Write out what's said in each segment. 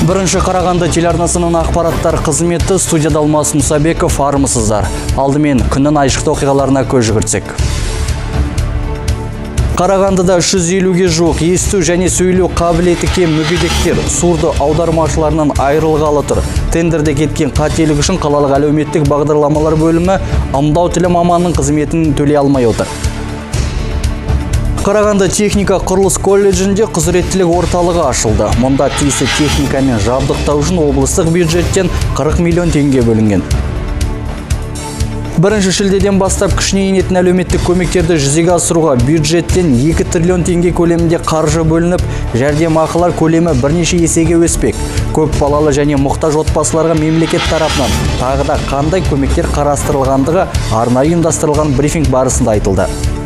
Бірінші Қарағанды телеарнасының ақпараттар қызметі, студияда Алмас Мұсабеков, армысыздар. Алдымен күннің айшықты оқиғаларына көз жүгіртсек. Қарағандыда 350-ге жуық есту және сөйлеу қабілеті кем мүгедектер сурды аудармашыларынан айырылғалы тұр. Тендерде кеткен қателік үшін қалалық әлеуметтік бағдарламалар бөлімі ымдау тілі маманының қызметін төлей алмай отыр. Қарағанды техника құрылыс колледжінде құзыреттілік орталығы ашылды. Мұнда тиісті техникамен жабдықтау үшін облыстық бюджеттен 40 миллион теңге бөлінген. 1 шілдеден бастап күшіне енетін әлеуметтік көмектерді жүзеге асыруға бюджеттен 2 триллион теңге көлемінде қаржы бөлініп, жәрдемақылар көлемі бірнеше есеге өспек. Көп балалы және мұқтаж отбасыларға мемлекет тарапынан тағы да қандай көмектер қарастырылғандығы арнайы ұйымдастырылған брифинг барысында айтылды.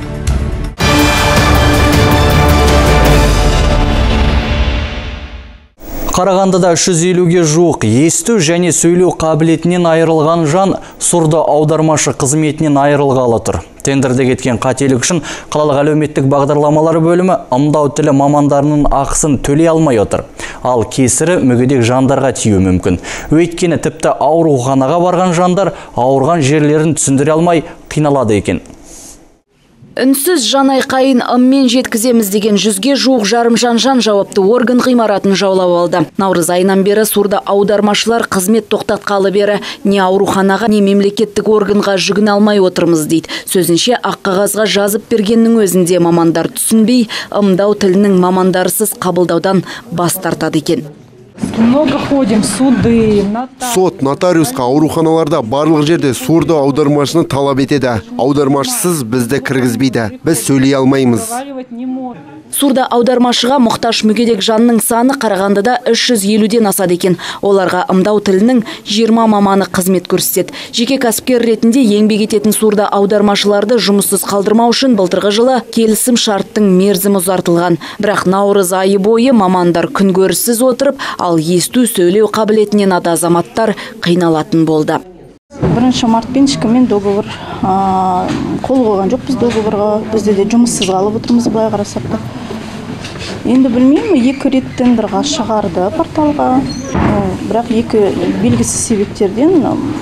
Қарағандыда 350-ге жуық есту және сөйлеу қабілетінен айырылған жан сурды аудармашы қызметінен айырылғалы тұр. Тендерде кеткен қателік үшін қалалық әлеуметтік бағдарламалар бөлімі ымдау тілі мамандарының ақысын төлей алмай отыр. Ал кесірі мүгедек жандарға тиюі мүмкін. Өйткені тіпті ауруханаға барған жандар ауырған жерлерін түсіндіре алмай қиналады екен. Үнсіз жан айқайын ыммен жеткіземіз деген 100-ге жуық жарымжан жан жауапты орган ғимаратын жаулап алды. Наурыз айынан бері сурды аудармашылар қызмет тоқтатқалы бері не ауруханаға, не мемлекеттік органға жүгіне алмай отырмыз дейді. Сөзінше ақ қағазға жазып бергеннің өзінде мамандар түсінбей, ымдау тілінің мамандарсыз қабылдаудан бас тартады екен. Много ходим, суды, сот, нотариусқа, ауруханаларда барлық жерде сурды аудармашыны талап етеді. Аудармашысыз бізді кіргізбейді. Біз сөйлей алмаймыз. Сурда аудармашыға мұқтаж мүгедек жанның саны Қарағандыда 350-ден асады екен. Оларға ымдау тілінің 20 маманы қызмет көрсетеді. Жеке кәсіпкер ретінде еңбек ететін сурда аудармашыларды жұмыссыз қалдырмау үшін былтырғы жылы келісім шарттың мерзімі ұзартылған. Бірақ наурыз айы бойы мамандар күнкөріссіз отырып, ал есту сөйлеу қабілетінен ада азаматтар қиналатын болды. 1 мартпен ешкіммен договор қол қойған жоқпыз договорға. Бізде де жұмыссыз қалып отырмыз былай қарасақ та. Енді білмеймін, 2 рет тендерға шығарды порталға. Бірақ 2 белгісіз себептерден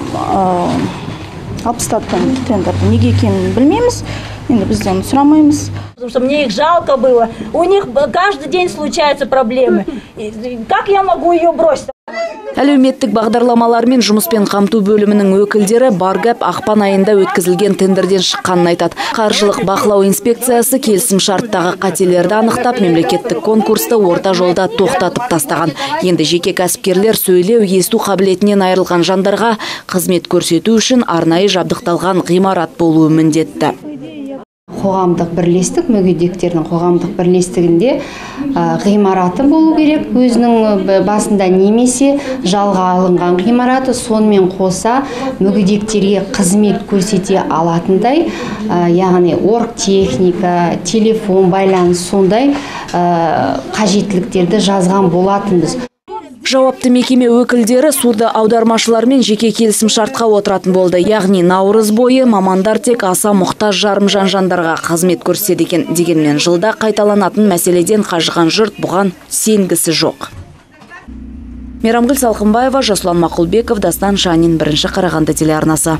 алып тастады тендерді. Неге екенін білмейміз. Енді біз оны сұрамаймыз. Потому что мне их жалко было. У них каждый день случаются проблемы. Как я могу ее бросить? Әлеуметтік бағдарламалар мен жұмыспен қамту бөлімінің өкілдері Баргап ақпан айында өткізілген тендерден шыққанын айтады. Қаржылық бақылау инспекциясы келісім шарттағы қателерді анықтап, мемлекеттік конкурсты орта жолда тоқтатып тастаған. Енді жеке кәсіпкерлер сөйлеу, есту қабілетінен айырылған жандарға қызмет көрсету үшін арнайы жабдықталған ғимарат болуы міндетті. Қоғамдық бірлестік, мүгедектердің қоғамдық бірлестігінде ғимараты болу керек. Өзінің басында немесе жалға алынған ғимараты, сонымен қоса мүгедектерге қызмет көрсете алатындай, яғни оргтехника, телефон байланыс сондай қажеттіліктерді жазған болатынбыз. Жауапты мекеме өкілдері сурды аудармашылармен жеке келісім шартқа отыратын болды. Яғни наурыз бойы мамандар тек аса мұқтаж жарымжан жандарға қызмет көрсетеді екен. Дегенмен жылда қайталанатын мәселеден қажыған жұрт бұған сенгісі жоқ. Мейрамгүл Салқынбаева, Жасұлан Мақұлбеков, Дастан Шанин, 1 Қарағанды телеарнасы.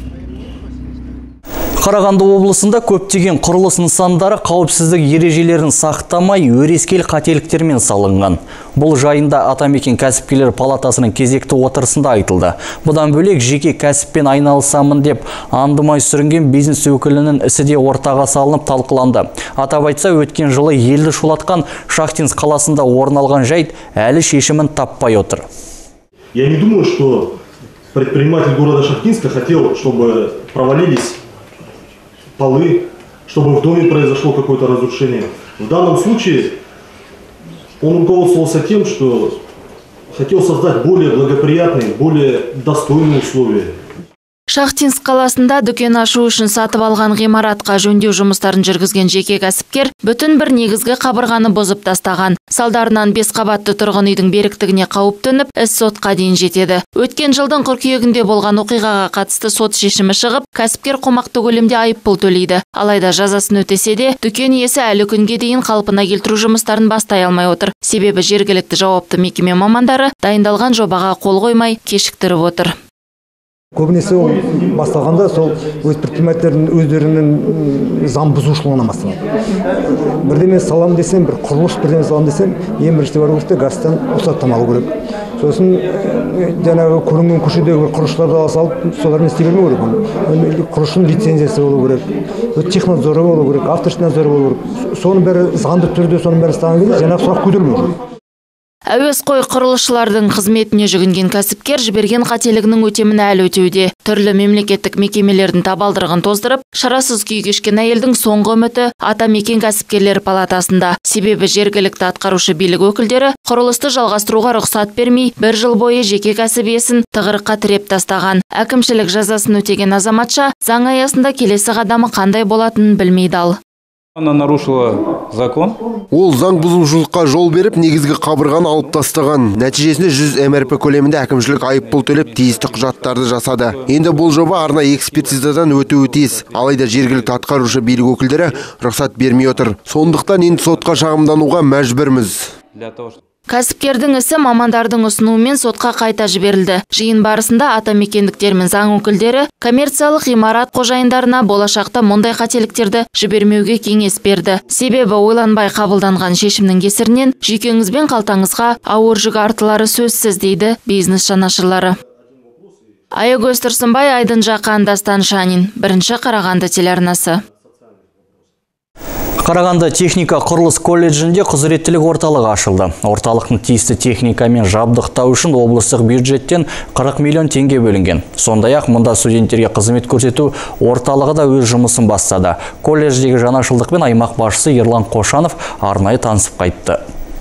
Қарағанды облысында көптеген құрылыс нысандары қауіпсіздік ережелерін сақтамай, өрескел қателіктермен салынған. Бұл жайында Атамекен кәсіпкерлер палатасының кезекті отырысында айтылды. Бұдан бөлек жеке кәсіппен айналысамын деп андымай сүрінген бизнес өкілінің ісі де ортаға салынып талқыланды. Атап айтса, өткен жылы елді шулатқан Шахтинск қаласында орын алған жайт әлі шешімін таппай отыр. Я не думаю, что предприниматель города Шахтинска хотел, чтобы провалились полы, чтобы в доме произошло какое-то разрушение. В данном случае он руководствовался тем, что хотел создать более благоприятные, более достойные условия. Шахтинск қаласында дүкен ашу үшін сатып алған ғимаратқа жөндеу жұмыстарын жүргізген жеке кәсіпкер бүтін бір негізгі қабырғаны бұзып тастаған. Салдарынан 5 қабатты тұрғын үйдің беріктігіне қауіп төніп, іс сотқа дейін жетеді. Өткен жылдың қыркүйегінде болған оқиғаға қатысты сот шешімі шығып, кәсіпкер қомақты көлемде айыппұл төлейді. Алайда жазасын өтесе де, дүкен иесі әлі күнге дейін қалпына келтіру жұмыстарын бастай алмай отыр. Себебі жергілікті жауапты мекеме мамандары дайындалған жобаға қол қоймай кешіктіріп отыр. Көбінесе ол басталғанда сол өз предпринимателердің өздерінің заң бұзушылығынан басталады. Бірдеме салам десем, бір құрылыс бірдеме салам десем, ең бірінші бару керек, газеттен рұқсаттама алу керек. Сосын жаңағы көрінген көшедегі бір құрылысшыларды салып, солармен істей бермеу керек. Құрылысшының лицензиясы болу керек, технадзоры болу керек, автошнадзоры болу керек. Соның бәрі заңды түрде соның бәрі ұстаған кезде жаңағы сұрақ көтерілмеу керек. Әуесқой құрылысшылардың қызметіне жүгінген кәсіпкер жіберген қателігінің өтемін әлі өтеуде. Түрлі мемлекеттік мекемелердің табалдырығын тоздырып, шарасыз күй кешкен әйелдің соңғы үміті Атамекен кәсіпкерлер палатасында. Себебі жергілікті атқарушы билік өкілдері құрылысты жалғастыруға рұқсат бермей, бір жыл бойы жеке кәсіп иесін тығырыққа тіреп тастаған. Әкімшілік жазасын өтеген азаматша заң аясында келесі қадамы қандай болатынын білмей дал. Она нарушила закон. Ол заң бұзушылыққа жол беріп, негізгі қабырғаны алып тастаған. Нәтижесінде 100 МРП көлемінде әкімшілік айыппұл төлеп, тиісті құжаттарды жасады. Енді бұл жоба арнайы экспертизадан өтуі тиіс. Алайда жергілікті атқарушы билік өкілдері рұқсат бермей отыр. Сондықтан енді сотқа шағымдануға мәжбүрміз. Кәсіпкердің ісі мамандардың ұсынуымен сотқа қайта жіберілді. Жиын барысында атамекендіктер мен заң өкілдері коммерциялық ғимарат қожайындарына болашақта мұндай қателіктерді жібермеуге кеңес берді. Себебі ойланбай қабылданған шешімнің кесірінен жүйкеңіз бен қалтаңызға ауыр жүк артылары сөзсіз, дейді бизнес жанашырлары. Аягөз Тұрсынбай, Айдын Жақан, Дастан Шанин, 1-ші Қарағанды телеарнасы. Қарағанды техника құрылыс колледжінде құзыреттілік орталығы ашылды. Орталықтың тиісті техникамен жабдықтау үшін облыстық бюджеттен 40 миллион теңге бөлінген. Сондай-ақ мұнда студенттерге қызмет көрсету орталығы да өз жұмысын бастады. Колледждегі жаңашылдықпен аймақ басшысы Ерлан Қошанов арнайы танысып қайтты.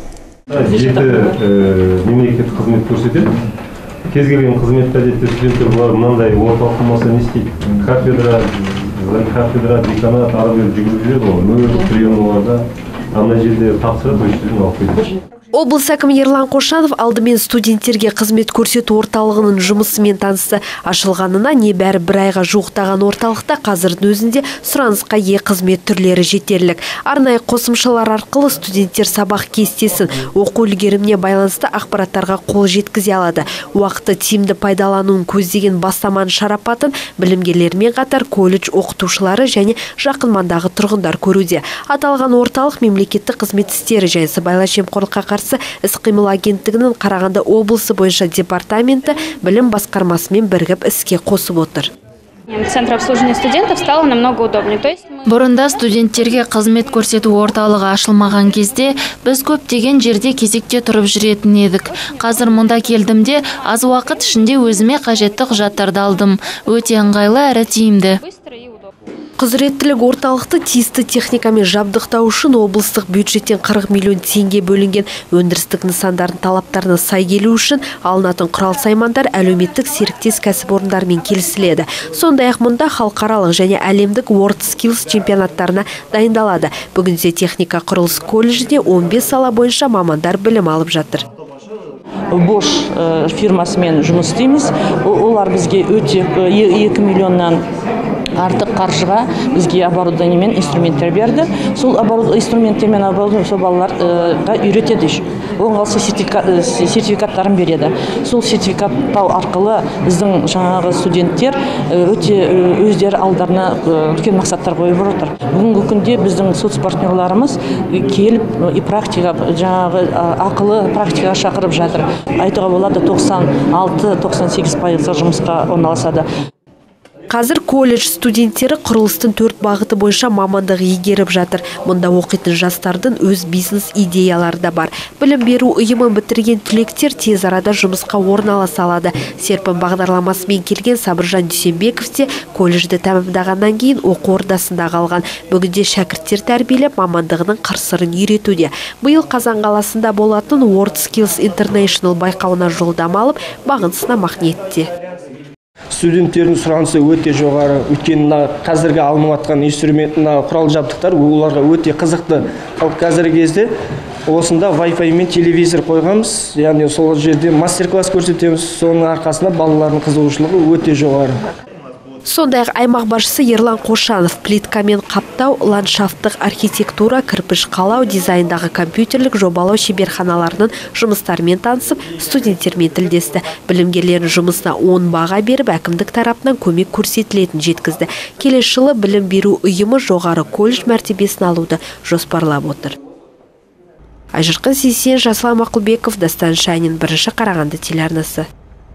Мемлекеттік қызмет көрсетеді. Кез келген қызметті әдетте студенттер бұлар мынандай орталық болмаса не істейді? Кафедра, деканат, ары бері жүргізіледі ғой. Мөр, приемларда ана жерде тапсырып, өздерін алып келеді. Облыс әкімі Ерлан Қошанов алдымен студенттерге қызмет көрсету орталығының жұмысымен танысты. Ашылғанына небәрі бір айға жуықтаған орталықта қазірдің өзінде сұранысқа ие қызмет түрлері жетерлік. Арнайы қосымшалар арқылы студенттер сабақ кестесін, оқу үлгеріміне байланысты ақпараттарға қол жеткізе алады. Уақытты тиімді пайдалануын көздеген бастаманың шарапатын білімгерлермен қатар колледж оқытушылары және жақын маңдағы тұрғындар көруде. Аталған орталық мемлекеттік қызмет істері және сыбайлас жемқорлыққа қарсы іс-қимыл агенттігінің Қарағанды облысы бойынша департаменті білім басқармасымен бірігіп іске қосып отыр. Центр обслуживания студентов стало намного удобнее. Бұрында студенттерге қызмет көрсету орталығы ашылмаған кезде біз көптеген жерде кезекте тұрып жүретін едік. Қазір мұнда келдімде аз уақыт ішінде өзіме қажетті құжаттарды алдым. Өте ыңғайлы әрі тиімді. Құзыреттілік орталықты тиісті техникамен жабдықтау үшін облыстық бюджеттен 40 миллион теңге бөлінген. Өндірістік нысандардың талаптарына сай келу үшін алынатын құрал-саймандар әлеуметтік серіктес кәсіпорындармен келісіледі. Сондай-ақ мұнда халықаралық және әлемдік WorldSkills чемпионаттарына дайындалады. Бүгінде техника құрылыс колледжінде 15 сала бойынша мамандар білім алып жатыр. Bosch фирмасымен жұмыс істейміз. Олар бізге өте 2 миллионнан артық қаржыға бізге оборудование мен инструменттер берді. Сол инструменттер мен оборудование сол балаларға үйретеді. Оған қалса сертификаттарын береді. Сол сертификаттау арқылы біздің жаңағы студенттер өте өздері алдарына үлкен мақсаттар қойып отыр. Бүгінгі күнде біздің соцпартнерларымыз келіп практика жаңағы ақылы практикаға шақырып жатыр. Айтуға болады 96-98% жұмысқа орналасады. Қазір колледж студенттері құрылыстың 4 бағыты бойынша мамандық игеріп жатыр. Мұнда оқитын жастардың өз бизнес идеялары да бар. Білім беру ұйымын бітірген түлектер тез арада жұмысқа орналаса алады. Серпін бағдарламасымен келген Сабыржан Дүйсенбеков те колледжді тәмамдағаннан кейін оқу ордасында қалған. Бүгінде шәкірттер тәрбиелеп мамандығының қыр-сырын үйретуде. Биыл Қазан қаласында болатын WorldSkills International байқауына жолдама алып, бағын сынамақ ниетте. Студенттердің сұранысы өте жоғары. Өйткені қазіргі алынып жатқан инструмент, құрал жабдықтар оларға өте қызықты. Қазіргі кезде осында Wi-Fi мен телевизор қойғанбыз. Яғни сол жерде мастер-класс көрсетеміз. Соның арқасында балалардың қызығушылығы өте жоғары. Сондай-ақ аймақ басшысы Ерлан Қошанов плиткамен қаптау, ландшафттық архитектура, кірпіш қалау, дизайндағы компьютерлік жобалау шеберханаларының жұмыстарымен танысып, студенттермен тілдесті. Білімгерлердің жұмысына 10 баға беріп, әкімдік тарапынан көмек көрсетілетін жеткізді. Келесі жылы білім беру ұйымы жоғары колледж мәртебесін алуды жоспарлап отыр. Айжырқын Сейсен, Жасұлан Мақұлбеков, Дастан Шайнин, Бірінші Қарағанды телеарнасы.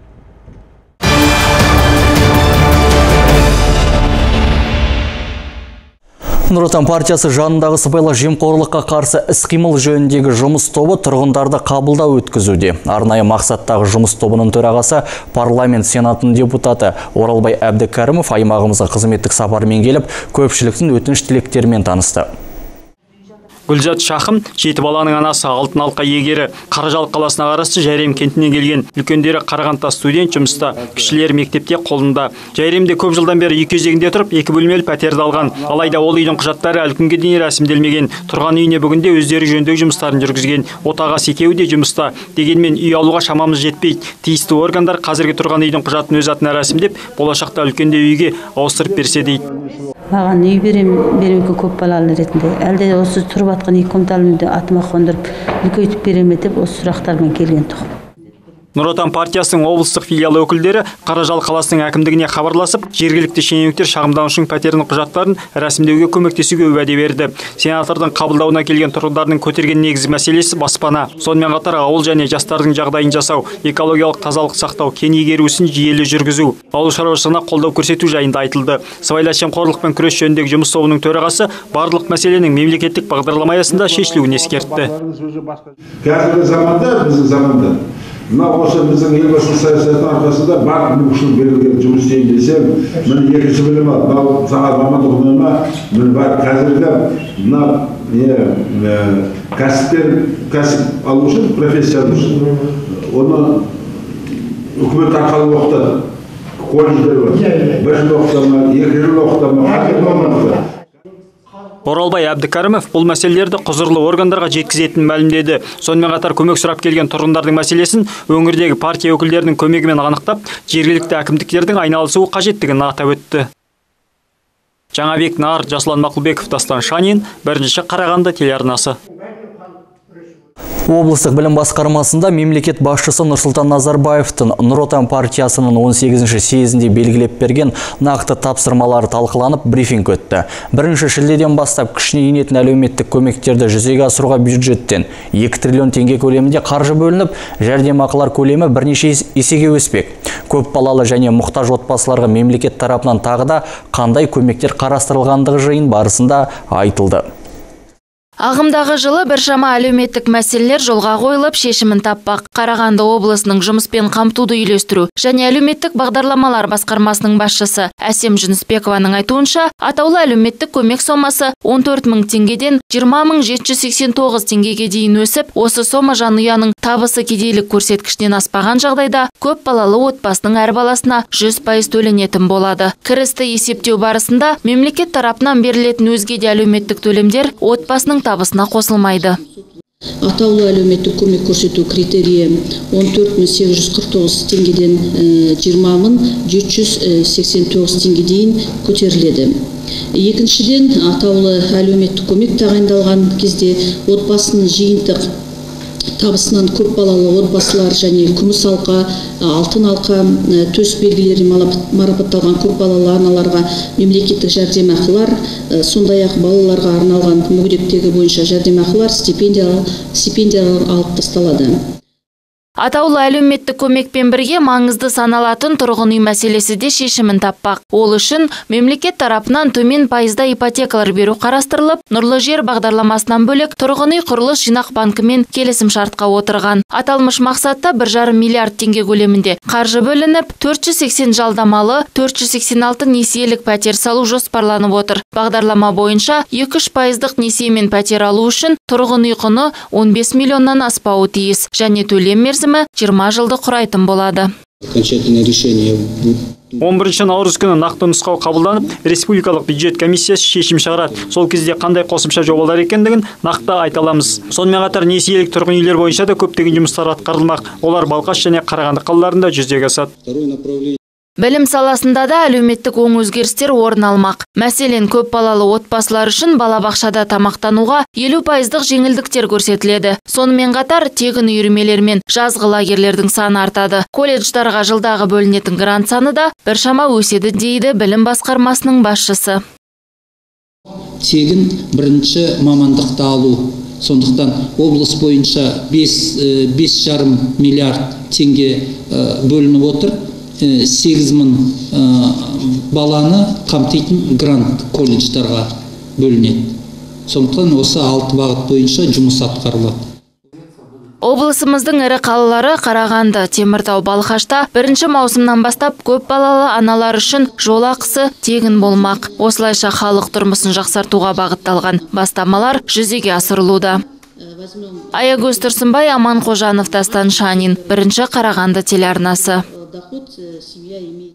Нұр Отан партиясы жанындағы сыбайлас жемқорлыққа қарсы іс-қимыл жөніндегі жұмыс тобы тұрғындарды қабылдау өткізуде. Арнайы мақсаттағы жұмыс тобының төрағасы парламент сенатының депутаты Оралбай Әбдікәрімов аймағымызға қызметтік сапармен келіп, көпшіліктің өтініш тілектерімен танысты. Гүлзат Шахым, 7 баланың анасы, алтын алқа иегері, Қаражал қаласына қарасты Жайрем кентінен келген. Үлкендері Қарағандыда студент жұмыста, кішілері мектепте қолында. Жайремде көп жылдан бері үй кезегінде тұрып, 2 бөлмелі пәтерді алған. Алайда ол үйдің құжаттары әлі күнге дейін рәсімделмеген. Тұрған үйіне бүгінде өздері жөндеу жұмыстарын жүргізген. Отағасы екеуі де жұмыста. Дегенмен үй алуға шамамыз жетпейді. Тиісті органдар қазіргі тұрған үйдің құжатын өз атына рәсімдеп, болашақта үлкенде үйге ауыстырып берсе дейді. Маған үй беремеке көп балалы ретінде. Әлде осы тұрып атқан 2 комнаталы атыма қондырып, үлкейтіп береме деп осы сұрақтармен келген тұғым. Нұр Отан партиясының облыстық филиалы өкілдері Қаражал қаласының әкімдігіне хабарласып, жергілікті шенеуніктер шағымданушының пәтерінің құжаттарын рәсімдеуге көмектесуге уәде берді. Сенатордың қабылдауына келген тұрғындардың көтерген негізгі мәселесі баспана. Сонымен қатар ауыл және жастардың жағдайын жасау, экологиялық тазалық сақтау, кен игеру ісін жүйелі жүргізу, ауыл шаруашылығына қолдау көрсету жайында айтылды. Сыбайлас жемқорлықпен күрес жөніндегі жұмыс тобының төрағасы барлық мәселенің мемлекеттік бағдарлама аясында шешілуін ескертті. Қазіргі заманда, біздің заманда осы біздің елбасының саясатының арқасында барлық мүмкіншілік берілген жұмыс істейін десем, міне екінші білім ал, мынау сағат мамандық ұғынуыма, міне бар қазіргі мына кәсіп алу үшін, профессия алу үшін, оны үкімет арқылы оқытады. Колледждер бар. 1 жыл оқытама, 2 жыл оқытама, Оралбай Әбдікәрімов бұл мәселелерді құзырлы органдарға жеткізетінін мәлімдеді. Сонымен қатар көмек сұрап келген тұрғындардың мәселесін өңірдегі партия өкілдерінің көмегімен анықтап, жергілікті әкімдіктердің айналысуы қажеттігін атап өтті. Жаңабек Нар, Жасұлан Мақұлбеков, Дастан Шанин, Бірінші Қарағанды телеарнасы. Облыстық білім басқармасында мемлекет басшысы Нұрсұлтан Назарбаевтың Нұр Отан партиясының 18-ші съезінде белгілеп берген нақты тапсырмалары талқыланып, брифинг өтті. 1 шілдеден бастап күшіне енетін әлеуметтік көмектерді жүзеге асыруға бюджеттен 2 триллион теңге көлемінде қаржы бөлініп, жәрдемақылар көлемі бірнеше есеге өспек. Көп балалы және мұқтаж отбасыларға мемлекет тарапынан тағы да қандай көмектер қарастырылғандығы жиын барысында айтылды. Ағымдағы жылы біршама әлеуметтік мәселелер жолға қойылып, шешімін таппақ. Қарағанды облысының жұмыспен қамтуды үйлестіру және әлеуметтік бағдарламалар басқармасының басшысы Әсем Жүнісбекованың айтуынша, атаулы әлеуметтік көмек сомасы 14 мың теңгеден 20 789 теңгеге дейін өсіп, осы сома жанұяның табысы кедейлік көрсеткіштен аспаған жағдайда көп балалы отбасының әр баласына 100% төленетін болады. Кірісті есептеу барысында мемлекет тарапынан берілетін өзге де әлеуметтік төлемдер отбасының табысына қосылмайды. Атаулы әлеуметтік көмек көрсету критерийі 14 849 теңгеден 20 789 теңге дейін көтеріледі. Екіншіден, атаулы әлеуметтік көмек тағайындалған кезде отбасының жиынтық табысынан көп балалы отбасылар және күміс алқа, алтын алқа, төс белгілері марапатталған көп балалы аналарға мемлекеттік жәрдемақылар, сондай-ақ балаларға арналған мүгедектігі бойынша жәрдемақылар, стипендиялар алып тасталады. Атаулы әлеуметтік көмекпен бірге маңызды саналатын тұрғын үй мәселесі де шешімін таппақ. Ол үшін мемлекет тарапынан төмен пайызда ипотекалар беру қарастырылып, Нұрлы жер бағдарламасынан бөлек тұрғын үй құрылыс жинақ банкімен келісім шартқа отырған. Аталмыш мақсатта 1,5 миллиард теңге көлемінде қаржы бөлініп, 480 жалдамалы, 486 несиелік пәтер салу жоспарланып отыр. Бағдарлама бойынша 2-3% несиемен пәтер алу үшін тұрғын үй құны 15 миллионнан аспауы тиіс және төлем мерзімі 20 жылды құрайтын болады. Окончательное решение 11 наурыз күні нақты нұсқау қабылданып, республикалық бюджет комиссиясы шешім шығарады. Сол кезде қандай қосымша жобалар екендігін нақты айта аламыз. Сонымен қатар несиелік тұрғын үйлер бойынша да көптеген жұмыстар атқарылмақ. Олар Балқаш және Қарағанды қалаларында жүзеге асады. Білім саласында да әлеуметтік оң өзгерістер орын алмақ. Мәселен, көп балалы отбасылар үшін балабақшада тамақтануға 50% жеңілдіктер көрсетіледі. Сонымен қатар тегін үйірмелер мен жазғы лагерлердің саны артады. Колледждарға жылдағы бөлінетін грант саны да біршама өседі дейді білім басқармасының басшысы. Тегін бірінші мамандықты алу. Сондықтан облыс бойынша 5,5 миллиард теңге бөлініп отыр. 8.000 баланы қамтитын грант колледждарға бөлінеді. Сондықтан осы 6 бағыт бойынша жұмыс атқарылады. Облысымыздың ірі қалалары Қарағанды, Теміртау, Балқашта 1 маусымнан бастап көп балалы аналар үшін жол ақысы тегін болмақ. Осылайша халық тұрмысын жақсартуға бағытталған бастамалар жүзеге асырылуда. Аягөз Тұрсынбай, Аман Қожанов, Дастан Шанин, 1 Қарағанды телеарнасы. Доход семья имеет.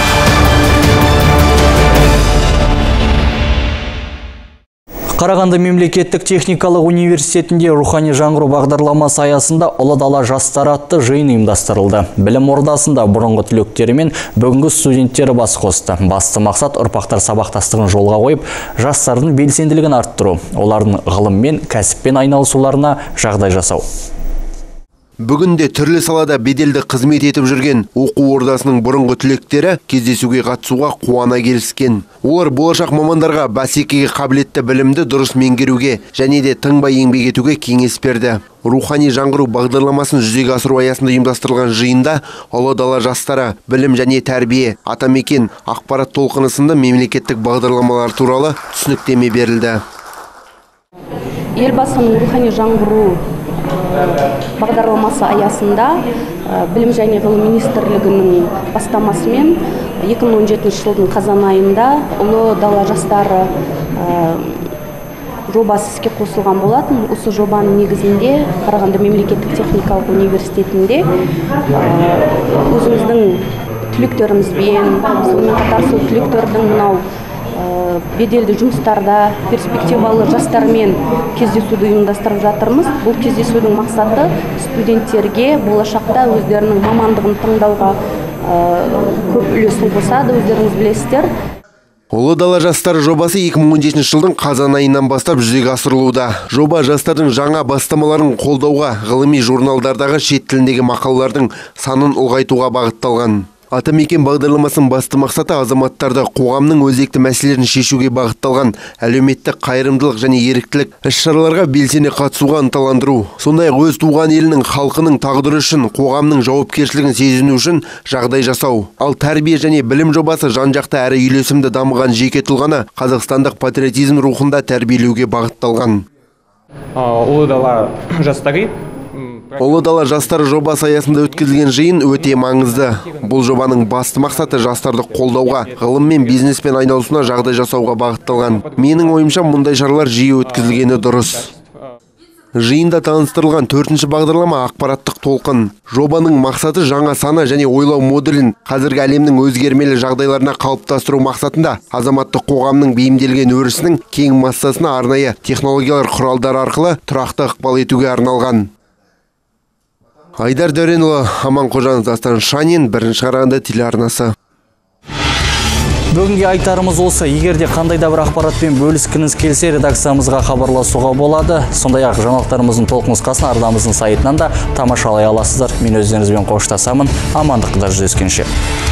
Қарағанды мемлекеттік техникалық университетінде рухани жаңғыру бағдарламасы аясында Ұлы дала жастары атты жиын ұйымдастырылды. Білім ордасында бұрынғы түлектері мен бүгінгі студенттері бас қосты. Басты мақсат ұрпақтар сабақтастығын жолға қойып, жастардың белсенділігін арттыру, олардың ғылыммен, кәсіппен айналысуларына жағдай жасау. Бүгінде түрлі салада беделді қызмет етіп жүрген оқу ордасының бұрынғы түлектері кездесуге қатысуға қуана келіскен. Олар болашақ мамандарға бәсекеге қабілетті білімді дұрыс меңгеруге және де тыңбай еңбек етуге кеңес берді. Рухани жаңғыру бағдарламасын жүзеге асыру аясында ұйымдастырылған жиында Ұлы дала жастары, білім және тәрбие, атамекен, ақпарат толқыны сынды мемлекеттік бағдарламалар туралы түсініктеме берілді. Елбасының рухани жаңғыру бағдарламасы аясында Білім және ғылым министрлігінің бастамасымен 2017 жылдың қазан айында Ұлы дала жастары жобасы іске қосылған болатын. Осы жобаның негізінде Қарағанды мемлекеттік техникалық университетінде өзіміздің түлектерімізбен, сонымен қатар сол түлектердің мынау беделді жұмыстарда перспективалы жастармен кездесуді ұйымдастырып жатырмыз. Бұл кездесудің мақсаты студенттерге болашақта өздерінің мамандығын таңдауға көп үлесін қосады, өздеріңіз білесіздер. Ұлы дала жастары жобасы 2017 жылдың қазан айынан бастап жүзеге асырылуда. Жоба жастардың жаңа бастамаларын қолдауға, ғылыми журналдардағы шет тіліндегі мақалалардың санын ұлғайтуға бағытталған. Атамекен бағдарламасының басты мақсаты азаматтарды қоғамның өзекті мәселелерін шешуге бағытталған әлеуметтік қайырымдылық және еріктілік іс-шараларға белсене қатысуға ынталандыру. Сондай-ақ өз туған елінің халқының тағдыры үшін қоғамның жауапкершілігін сезіну үшін жағдай жасау. Ал тәрбие және білім жобасы жан-жақты әрі үйлесімді дамыған жеке тұлғаны қазақстандық патриотизм рухында тәрбиелеуге бағытталған. Ұлы дала жастары Ұлы дала жастары жобасы аясында өткізілген жиын өте маңызды. Бұл жобаның басты мақсаты жастарды қолдауға, ғылым мен бизнеспен айналысуына жағдай жасауға бағытталған. Менің ойымша мұндай шаралар жиі өткізілгені дұрыс. Жиында таныстырылған 4-ші бағдарлама ақпараттық толқын. Жобаның мақсаты жаңа сана және ойлау моделін қазіргі әлемнің өзгермелі жағдайларына қалыптастыру мақсатында азаматтық қоғамның бейімделген өрісінің кең массасына арнайы технологиялар құралдар арқылы тұрақты ықпал етуге арналған. Айдар Дөренұлы, Аман Қожанов, Дастан Шанин, 1 Қарағанды телеарнасы. Бүгінге айтарымыз осы. Егерде қандай да бір ақпаратпен бөліскіңіз келсе, редакциямызға хабарласуға болады. Сондай-ақ жаңалықтарымыздың толық нұсқасын арнамыздың сайтынан да тамашалай аласыздар. Мен өздеріңізбен қоштасамын. Амандықта жүздескенше.